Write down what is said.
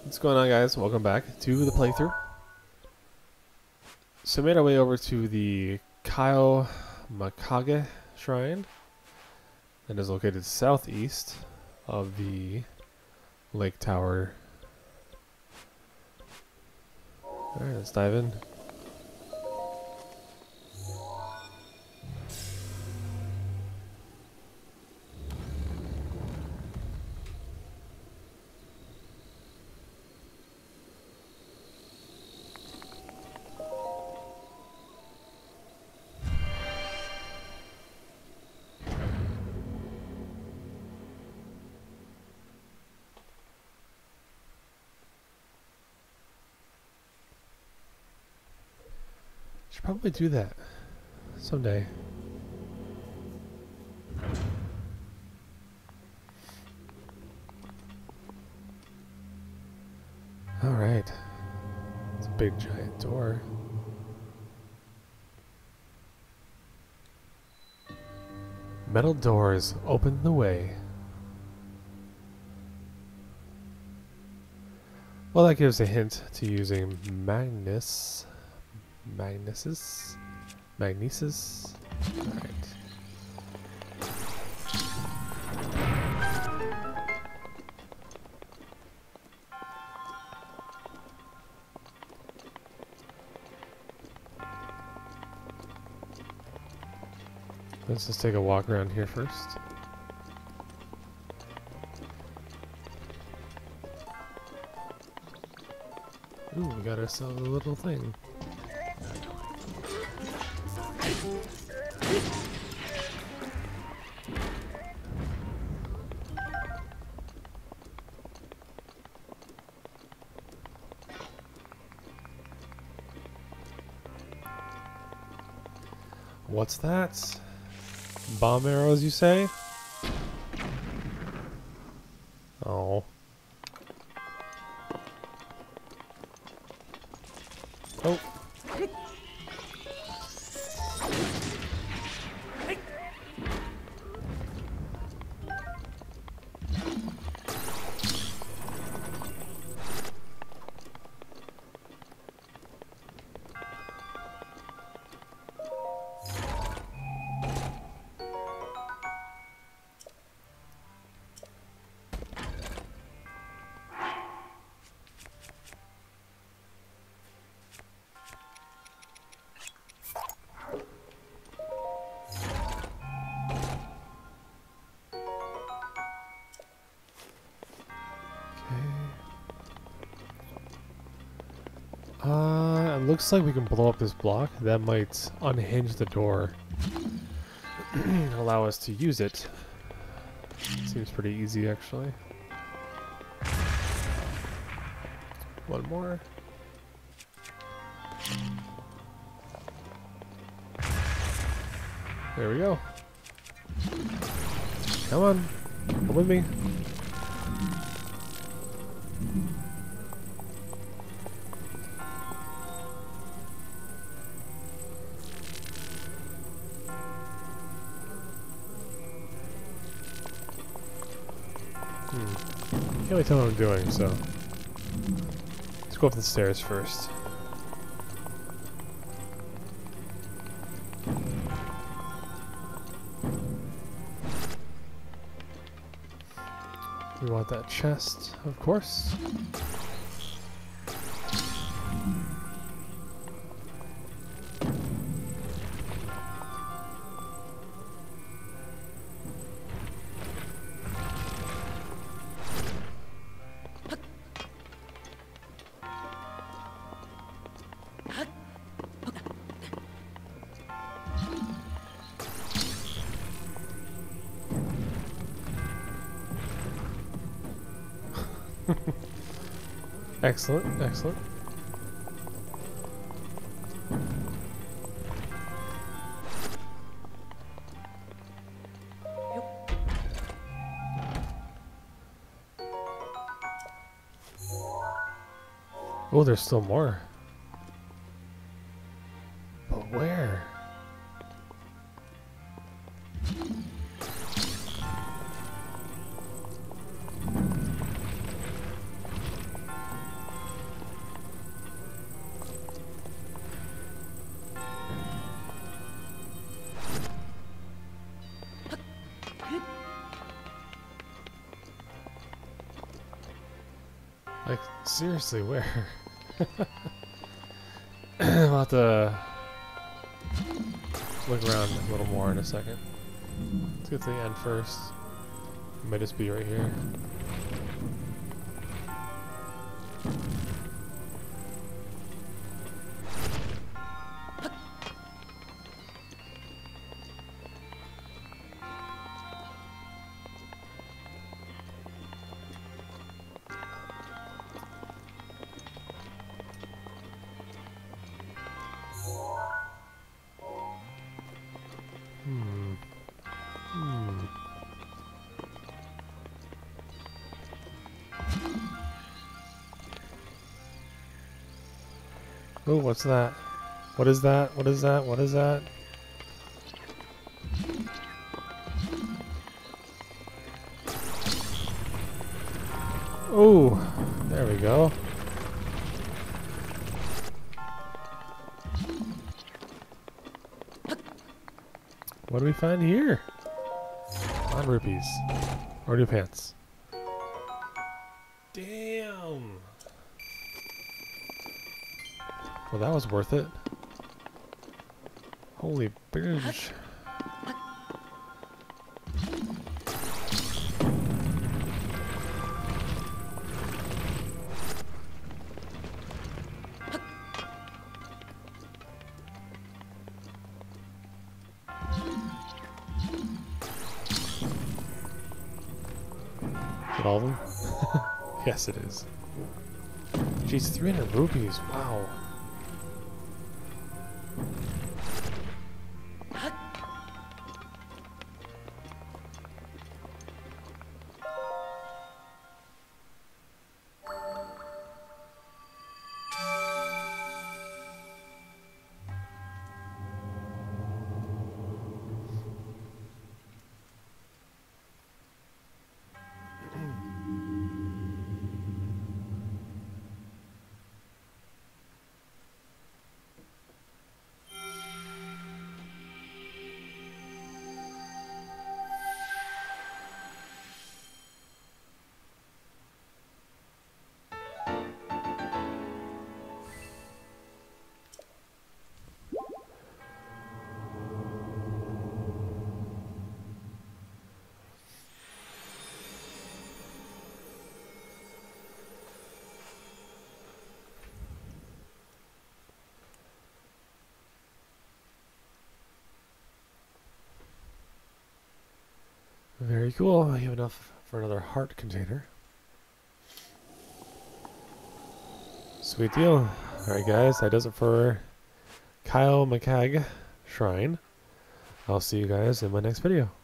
What's going on, guys? Welcome back to the playthrough. So we made our way over to the Kyle Makage Shrine that is located southeast of the Lake Tower. Alright, let's dive in. Should probably do that someday. Alright. It's a big giant door. Metal doors open the way. Well, that gives a hint to using Magnesis. Alright. Let's just take a walk around here first. Ooh, we got ourselves a little thing. What's that? Bomb arrows, you say? Oh. Oh. It looks like we can blow up this block. That might unhinge the door. Allow us to use it. Seems pretty easy, actually. One more. There we go. Come on. Come with me. Can't really tell what I'm doing, so let's go up the stairs first. We want that chest, of course. Excellent, excellent. Oh, there's still more. But where? Like, seriously, where? I'll have to look around a little more in a second. Let's get to the end first. It might just be right here. Oh, what's that? What is that? What is that? What is that? Oh, there we go. What do we find here? On rupees. Or new pants. Damn! Well, that was worth it. Holy bitch. Is it all of them? Yes, it is. Jeez, 300 rupees. Wow. Very cool. I have enough for another heart container. Sweet deal. Alright guys, that does it for Kyle McCag Shrine. I'll see you guys in my next video.